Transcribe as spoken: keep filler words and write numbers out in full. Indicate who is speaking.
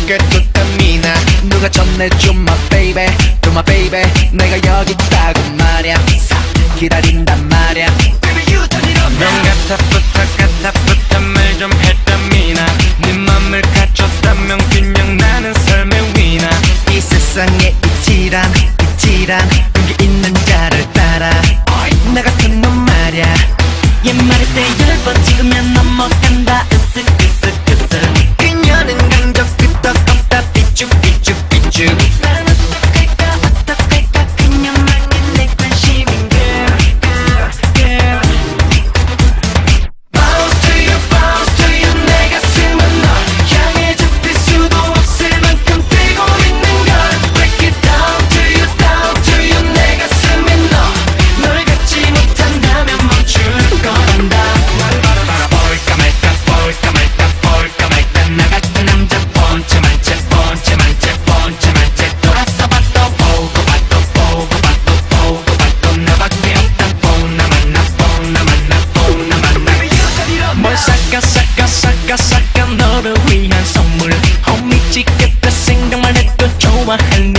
Speaker 1: 꽤 뚜떤 미나 누가 전해줘 my baby to my baby 내가 여기 있다고 말야 기다린단 말야 Baby you turn it up now
Speaker 2: 넌 같아 부탁 같아 부탁 말 좀 했던 미나 네 맘을 갖췄다면 그냥 나는 삶의 위나
Speaker 1: 이 세상에 이치란 이치란 용기 있는 자를 따라 나 같은 놈 말야
Speaker 3: 옛말에 세열번 찍으면 넘어간다 으쓱 으쓱 으쓱
Speaker 1: 그녀는 강적 끄떡 없다 삐쭉 삐쭉 삐쭉
Speaker 3: 나는 어떡할까 어떡할까 그녀만이 내 관심인 girl girl girl
Speaker 1: Bounce to you bounce to you 내 가슴은 널 향해 잡힐 수도 없을 만큼 뛰고 있는 걸 Break it down to you down to you 내 가슴에 너널 갖지 못한다면 멈출 거란다
Speaker 2: 볼까 말까 볼까 말까 볼까 말까 나 같은 남자 본체 만체 본체 만체 본체 만체 돌아서 봐도 보고 봐도 보고 봐도 보고 봐도 나밖에 없다 보나만 나 보나만 나 보나만 나
Speaker 3: 뭘 싹까 싹까 싹까 싹까 너를 위한 선물 홈이 찍겠다 생각만 해도 좋아하니